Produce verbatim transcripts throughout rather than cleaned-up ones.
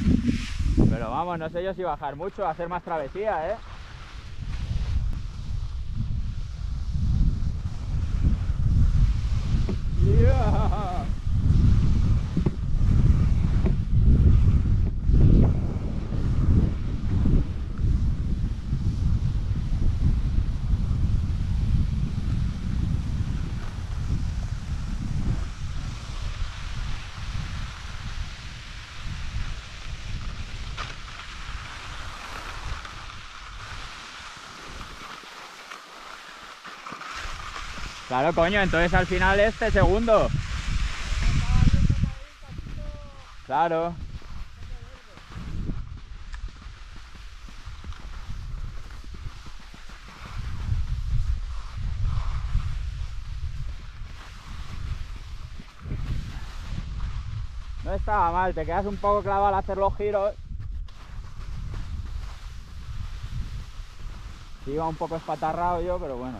Pero vamos, no sé yo si bajar mucho, hacer más travesía, ¿eh? Yeah. Claro, coño, entonces al final este segundo. Claro. No estaba mal, te quedas un poco clavado al hacer los giros. Iba un poco espatarrado yo, pero bueno.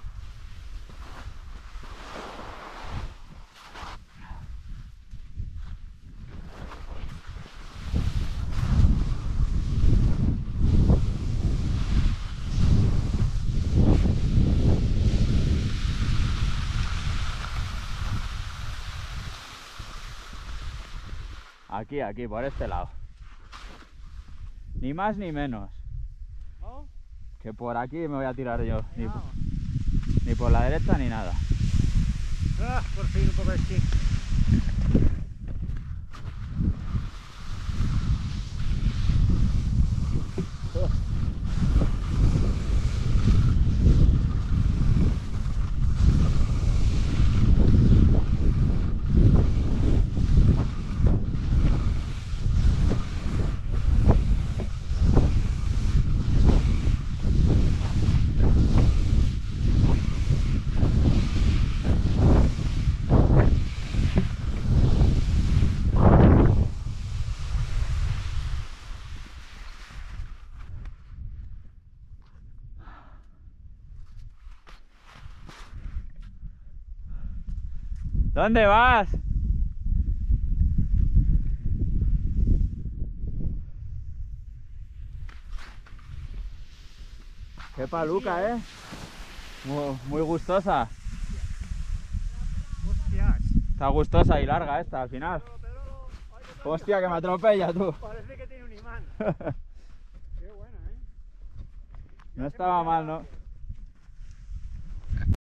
Aquí, aquí, por este lado. Ni más ni menos. ¿No? Que por aquí me voy a tirar yo. Ni, ni por la derecha ni nada. Ah, por fin un poco de esquí. ¿Dónde vas? Qué paluca, ¿eh? Muy, muy gustosa. Hostias. Está gustosa y larga esta al final. Pedro, Pedro, ay, qué tal. Hostia, que me atropella tú. Parece que tiene un imán. Qué buena, ¿eh? No estaba mal, ¿no?